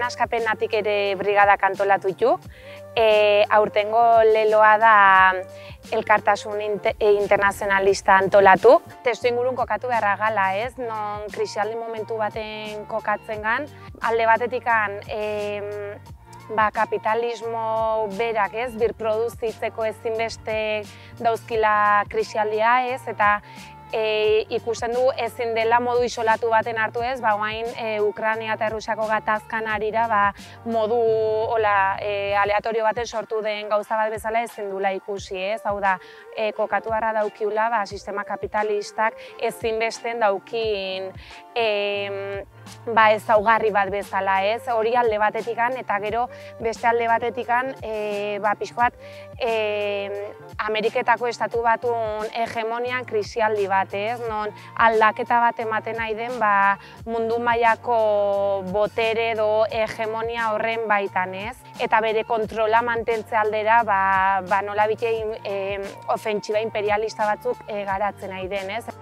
Askapenatik ere brigadak antolatu ditu. Aurtengo leloa da elkartasun internazionalista antolatu. Testu ingurun kokatu beharra gala, ez? Non krisialdi momentu baten kokatzen gan. Alde batetikan kapitalismo berak, ez? Birproduzitzeko ezinbeste dauzkila krisialdia, ez? Eta ikusten du ezin dela modu isolatu baten hartu, ez? Orain Ukraina eta Errusiako gatazkan arira modu aleatorio baten sortu den gauza bat bezala ezin dula ikusi, ez? Hau da, kokatu beharra daukiula sistema kapitalistak ezinbesten daukin ezaugarri bat bezala, ez? Hori alde batetikan eta gero beste alde batetikan pixko bat Ameriketako estatu batun hegemonian krisialdi bat, ez? Non aldaketa bat ematen nahi den mundu mailako botere edo hegemonia horren baitan, ez? Eta bere kontrola mantentze aldera nola bitein ofentsiba imperialista batzuk garatzen nahi den, ez?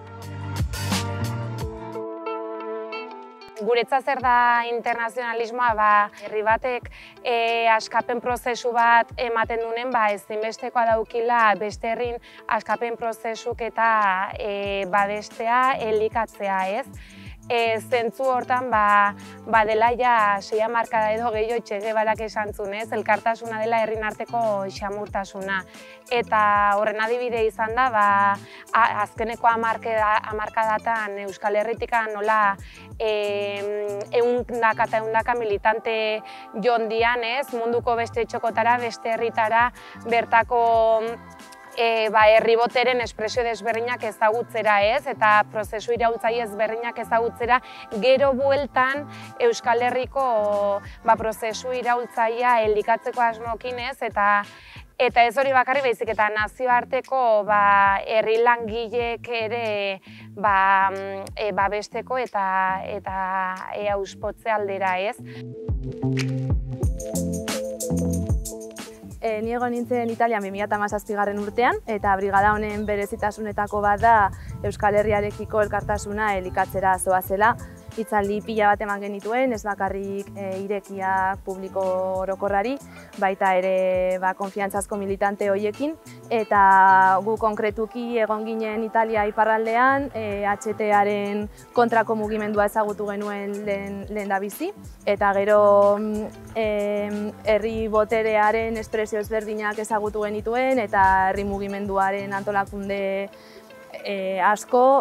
Guretzat zer da internazionalismoa, herri batek askapen prozesu bat ematen duen, ezinbestekoa daukila beste herrin askapen prozesuk eta babestea, elikatzea, ez? Zentzu hortan, dela ja 6 hamarkada edo gehiago Che Guevarak esan zuen, ez? Elkartasuna dela herrin arteko xamurtasuna. Eta horren adibide izan da, azkeneko hamarkadatan Euskal Herritikan nola ehundaka eta ehundaka militante joan dian, ez? Munduko beste txokotara, beste herritara, bertako herri boteren espresio desberdinak ezagutzera, ez? Eta prozesu iraultzaile ezberdinak ezagutzera, gero bueltan Euskal Herriko prozesu iraultzailea elikatzeko asmokin, ez? Eta ez hori bakarrik baizik eta nazioarteko herri langileek ere babesteko eta auspotze aldera, ez? Ni egon nintzen Italian 2017 urtean, eta brigada honen berezitasunetako bat da Euskal Herriarekiko elkartasuna elikatzera zoazela. Hitzaldi pila bat eman genituen, ez bakarrik irekia publiko orokorrari, baita ere konfiantzazko militante horiekin. Eta gu konkretuki egon ginen Italia iparraldean, HT-aren kontrako mugimendua ezagutu genuen lehendabizi. Eta gero herri boterearen espresio ezberdinak ezagutu genituen, eta herri mugimenduaren antolakunde asko.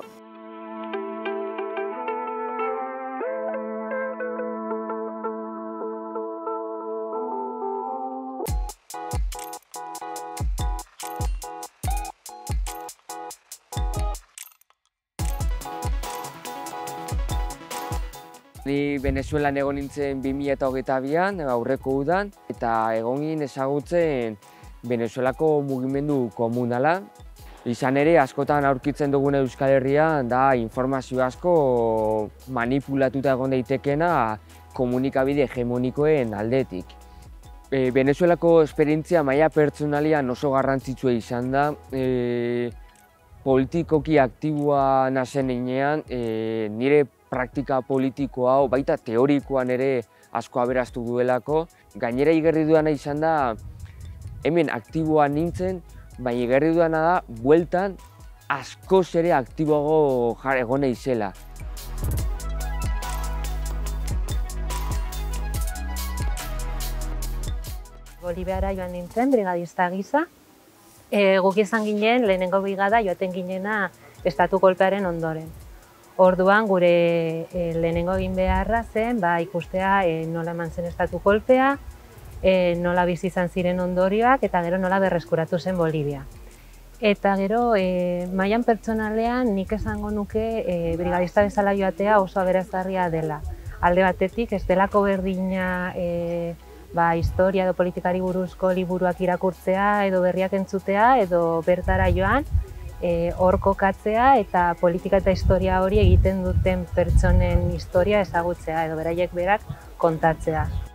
Ni Venezuelan egon nintzen 2022an, aurreko udan, eta egon ginen ezagutzen Venezuelako mugimendu komunala. Izan ere, askotan aurkitzen dugun Euskal Herrian da informazio asko manipulatuta egon daitekena komunikabide hegemonikoen aldetik. Venezuelako esperientzia maila pertsonalian oso garrantzitsua izan da. Politikoki aktiboa nazen heinean, nire praktika politiko hau, baita teorikoan ere asko aberastu duelako. Gainera igarri duana izan da, hemen aktiboa nintzen, baina igarri duana da, bueltan askoz ere aktiboago egon naizela. Boliviara joan nintzen, brigadista gisa. Guk izan ginen, lehenengo brigada joaten ginena estatu kolpearen ondoren. Orduan gure lehenengo egin beharra zen ikustea nola eman zen estatu kolpea, nola bizi izan ziren ondorioak eta gero nola berreskuratu zen Bolivia. Eta gero mailan pertsonalean nik esango nuke brigadista bezala joatea oso aberasgarria dela. Alde batetik ez delako berdina historia edo politikari buruzko liburuak irakurtzea edo berriak entzutea edo bertara joan, hor kokatzea eta politika eta historia hori egiten duten pertsonen historia ezagutzea edo beraiek berak kontatzea.